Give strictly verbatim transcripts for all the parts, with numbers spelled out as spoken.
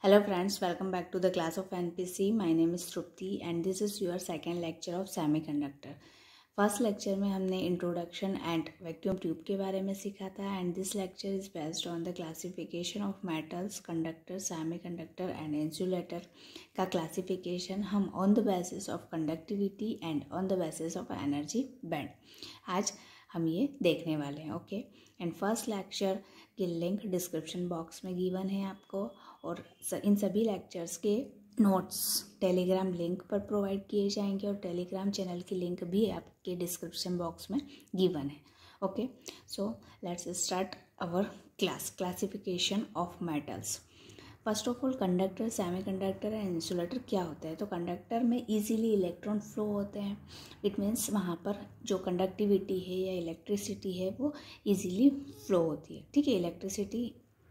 Hello friends, welcome back to the class of N P C. My name is Trupti and this is your second lecture of semiconductor. First lecture में हमने introduction and vacuum tube के बारे में सीखा था and this lecture is based on the classification of metals, conductor, semiconductor and insulator का classification हम on the basis of conductivity and on the basis of energy band आज हम ये देखने वाले हैं. ओके एंड फर्स्ट लेक्चर की link description box में गिवन है आपको और इन सभी लेक्चर्स के नोट्स टेलीग्राम लिंक पर प्रोवाइड किए जाएंगे और टेलीग्राम चैनल की लिंक भी आपके डिस्क्रिप्शन बॉक्स में गिवन है. Okay so let's start our class. Classification of metals. First of all conductor, semiconductor and insulator क्या होता है. तो कंडक्टर में इजीली इलेक्ट्रॉन फ्लो होते हैं. इट मीन्स वहाँ पर जो कंडक्टिविटी है या इलेक्ट्रिसिटी है वो इजीली फ्लो होती है. ठीक है, इलेक्ट्रिसिटी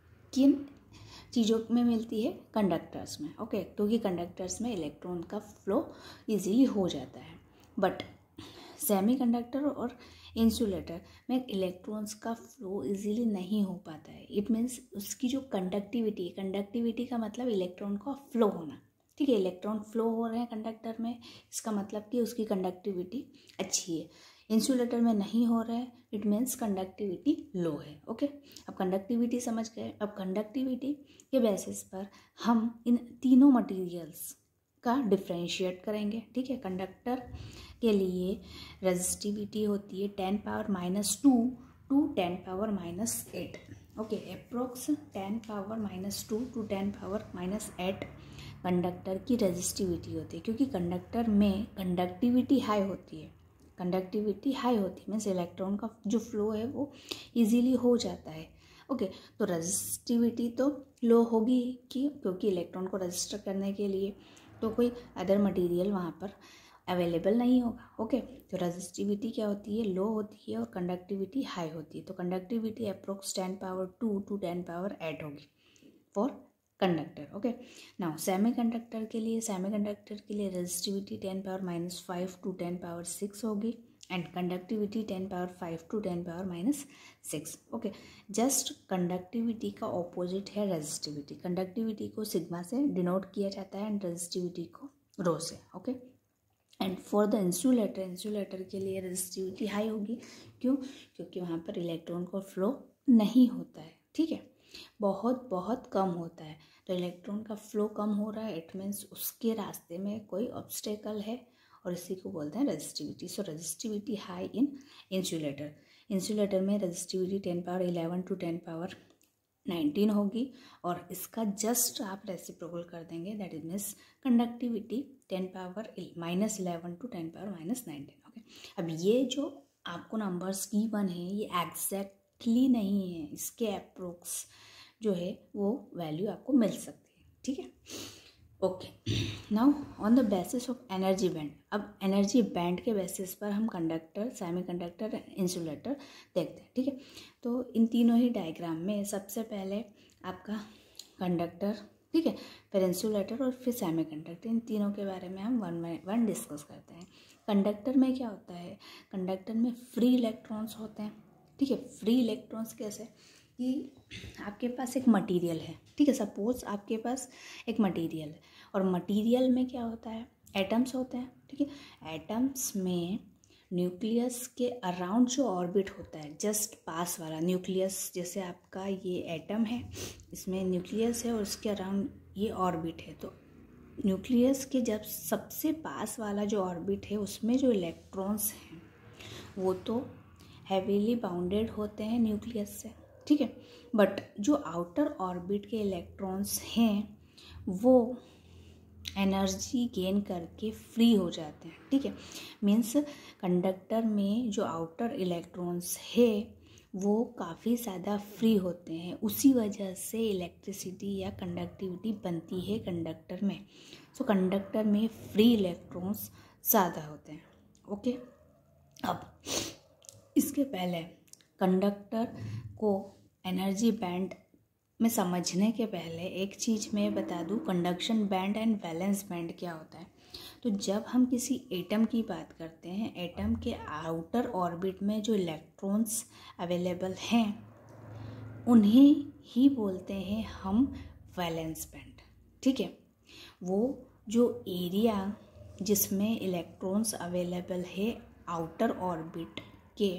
किन चीज़ों में मिलती है? कंडक्टर्स में. ओके क्योंकि कंडक्टर्स में इलेक्ट्रॉन का फ्लो इजीली हो जाता है. बट सेमीकंडक्टर और इंसुलेटर में इलेक्ट्रॉन्स का फ्लो इजीली नहीं हो पाता है. इट मीन्स उसकी जो कंडक्टिविटी कंडक्टिविटी का मतलब इलेक्ट्रॉन का फ्लो होना. ठीक है, इलेक्ट्रॉन फ्लो हो रहे हैं कंडक्टर में, इसका मतलब कि उसकी कंडक्टिविटी अच्छी है. इंसुलेटर में नहीं हो रहा है, इट मीन्स कंडक्टिविटी लो है. ओके अब कंडक्टिविटी समझ गए. अब कंडक्टिविटी के बेसिस पर हम इन तीनों मटेरियल्स का डिफ्रेंशिएट करेंगे. ठीक है, कंडक्टर के लिए रेजिस्टिविटी होती है ten power minus two to ten power minus eight. Okay approx ten power minus two to ten power minus eight conductor की रेजिस्टिविटी होती है क्योंकि कंडक्टर में कंडक्टिविटी हाई होती है. कंडक्टिविटी हाई होती है मीन्स इलेक्ट्रॉन का जो फ्लो है वो इजीली हो जाता है. ओके okay, तो रेजिस्टिविटी तो लो होगी कि क्योंकि इलेक्ट्रॉन को रजिस्टर करने के लिए तो कोई अदर मटेरियल वहाँ पर अवेलेबल नहीं होगा. ओके okay, तो रेजिस्टिविटी क्या होती है? लो होती है और कंडक्टिविटी हाई होती है. तो conductivity approx ten power two to ten power eight होगी for conductor. Okay now semiconductor के लिए सेमीकंडक्टर के लिए resistivity ten power minus five to ten power six होगी and conductivity ten power five to ten power minus six. Okay just conductivity का opposite है resistivity. Conductivity को sigma से denote किया जाता है एंड रेजिस्टिविटी को रो से. Okay and for the insulator insulator के लिए रेजिस्टिविटी हाई होगी. क्यों? क्योंकि वहाँ पर इलेक्ट्रॉन को फ्लो नहीं होता है. ठीक है, बहुत बहुत कम होता है. तो इलेक्ट्रॉन का फ्लो कम हो रहा है, इट मीन्स उसके रास्ते में कोई ऑब्स्टेकल है और इसी को बोलते हैं resistivity. So resistivity high in insulator. Insulator में resistivity ten power eleven to ten power nineteen होगी और इसका जस्ट आप रेसिप्रोकल कर देंगे, that is means conductivity ten power minus eleven to ten power minus nineteen. Okay अब ये जो आपको नंबर्स गिवन है ये एग्जैक्टली नहीं है, इसके अप्रोक्स जो है वो वैल्यू आपको मिल सकती है. ठीक है, okay now on the basis of energy band. अब एनर्जी बैंड के बेसिस पर हम कंडक्टर, सेमीकंडक्टर, इंसुलेटर देखते हैं. ठीक है, तो इन तीनों ही डायग्राम में सबसे पहले आपका कंडक्टर, ठीक है, फिर इंसुलेटर और फिर सेमीकंडक्टर. इन तीनों के बारे में हम वन बाय वन डिस्कस करते हैं. कंडक्टर में क्या होता है? कंडक्टर में फ्री इलेक्ट्रॉन्स होते हैं. ठीक है, फ्री इलेक्ट्रॉन्स कैसे कि आपके पास एक मटेरियल है. ठीक है, सपोज आपके पास एक मटेरियल है और मटेरियल में क्या होता है? एटम्स होते हैं. ठीक है, एटम्स में न्यूक्लियस के अराउंड जो ऑर्बिट होता है, जस्ट पास वाला न्यूक्लियस, जैसे आपका ये एटम है, इसमें न्यूक्लियस है और उसके अराउंड ये ऑर्बिट है. तो न्यूक्लियस के जब सबसे पास वाला जो ऑर्बिट है उसमें जो इलेक्ट्रॉन्स हैं वो तो हैवीली बाउंडेड होते हैं न्यूक्लियस से. ठीक है, बट जो आउटर ऑर्बिट के इलेक्ट्रॉन्स हैं वो एनर्जी गेन करके फ्री हो जाते हैं. ठीक है, मीन्स कंडक्टर में जो आउटर इलेक्ट्रॉन्स है वो काफ़ी ज़्यादा फ्री होते हैं. उसी वजह से इलेक्ट्रिसिटी या कंडक्टिविटी बनती है कंडक्टर में. सो कंडक्टर में फ्री इलेक्ट्रॉन्स ज़्यादा होते हैं. ओके अब इसके पहले कंडक्टर को एनर्जी बैंड में समझने के पहले एक चीज़ मैं बता दूं, conduction band and valence band क्या होता है. तो जब हम किसी एटम की बात करते हैं, एटम के आउटर ऑर्बिट में जो इलेक्ट्रॉन्स अवेलेबल हैं उन्हें ही बोलते हैं हम वैलेंस बैंड. ठीक है, वो जो एरिया जिसमें इलेक्ट्रॉन्स अवेलेबल है आउटर ऑर्बिट के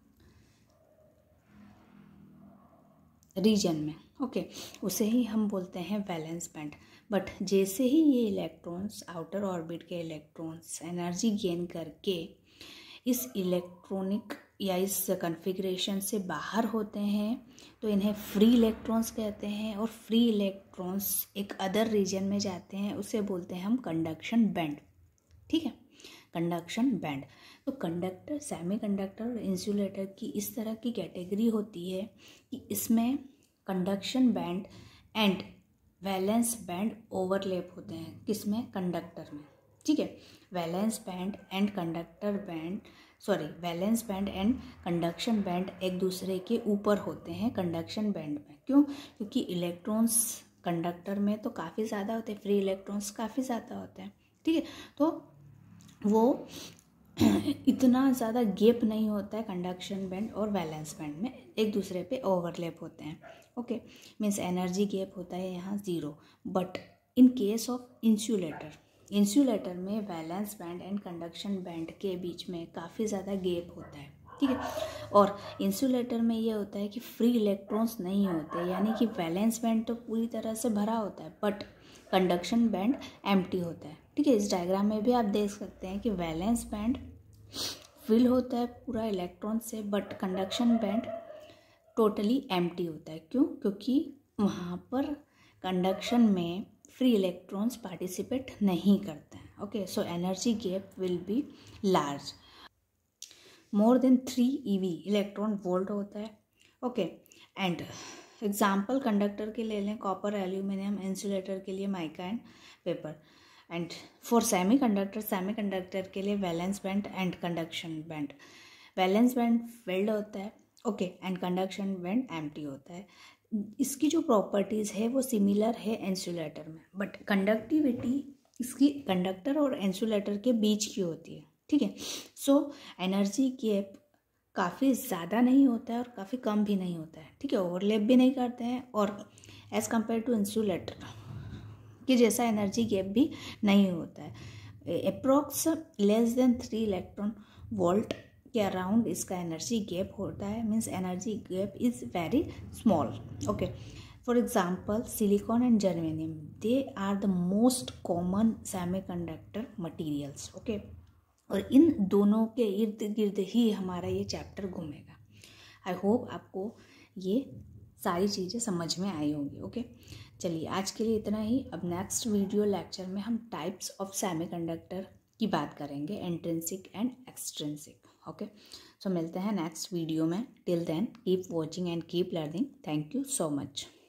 रीजन में, ओके okay, उसे ही हम बोलते हैं वैलेंस बैंड। बट जैसे ही ये इलेक्ट्रॉन्स आउटर ऑर्बिट के इलेक्ट्रॉन्स एनर्जी गेन करके इस इलेक्ट्रॉनिक या इस कॉन्फ़िगरेशन से बाहर होते हैं तो इन्हें फ्री इलेक्ट्रॉन्स कहते हैं, और फ्री इलेक्ट्रॉन्स एक अदर रीजन में जाते हैं, उसे बोलते हैं हम कंडक्शन बैंड। ठीक है, कंडक्शन बैंड। तो कंडक्टर, सेमीकंडक्टर और इंसुलेटर की इस तरह की कैटेगरी होती है कि इसमें conduction band and valence band overlap होते हैं। किसमें? कंडक्टर में। ठीक है, valence band and conductor band sorry valence band and conduction band एक दूसरे के ऊपर होते हैं कंडक्शन बैंड में। क्यों? क्योंकि इलेक्ट्रॉन्स कंडक्टर में तो काफ़ी ज़्यादा होते हैं, फ्री इलेक्ट्रॉन्स काफ़ी ज़्यादा होते हैं। ठीक है, तो वो इतना ज़्यादा गैप नहीं होता है कंडक्शन बैंड और वैलेंस बैंड में, एक दूसरे पे ओवरलैप होते हैं। ओके, मीन्स एनर्जी गैप होता है यहाँ zero. But in case of insulator, insulator में valence band and conduction band के बीच में काफ़ी ज़्यादा गैप होता है। ठीक है, और इंसुलेटर में ये होता है कि फ्री इलेक्ट्रॉन्स नहीं होते, यानी कि वैलेंस बैंड तो पूरी तरह से भरा होता है बट कंडक्शन बैंड एम्प्टी होता है। ठीक है, इस डायग्राम में भी आप देख सकते हैं कि वैलेंस बैंड फिल होता है पूरा इलेक्ट्रॉन से but conduction band totally empty होता है। क्यों? क्योंकि वहाँ पर कंडक्शन में फ्री इलेक्ट्रॉन्स पार्टिसिपेट नहीं करते हैं। Okay, so energy gap will be large, more than three eV electron volt होता है। ओके, एंड एग्जाम्पल कंडक्टर के ले लें, कॉपर, एल्यूमिनियम, इंसुलेटर के लिए mica and paper. And for semiconductor, semiconductor के लिए valence band and conduction band, valence band filled होता है, okay, and conduction band empty होता है। इसकी जो प्रॉपर्टीज़ है वो सिमिलर है इंसुलेटर में, बट कंडक्टिविटी इसकी कंडक्टर और इंसुलेटर के बीच की होती है। ठीक है, सो एनर्जी गैप काफ़ी ज़्यादा नहीं होता है और काफ़ी कम भी नहीं होता है। ठीक है, ओवरलैप भी नहीं करते हैं, और एज़ कम्पेयर टू इंसुलेटर कि जैसा एनर्जी गैप भी नहीं होता है। Approx less than three electron volt के अराउंड इसका एनर्जी गैप होता है, means energy gap is very small. Okay, for example silicon and germanium, they are the most common semiconductor materials. Okay, और इन दोनों के इर्द गिर्द ही हमारा ये चैप्टर घूमेगा। आई होप आपको ये सारी चीज़ें समझ में आई होंगी। ओके, चलिए आज के लिए इतना ही। अब नेक्स्ट वीडियो लेक्चर में हम टाइप्स ऑफ सेमीकंडक्टर की बात करेंगे, intrinsic and extrinsic. Okay, so मिलते हैं नेक्स्ट वीडियो में। Till then keep watching and keep learning. Thank you so much.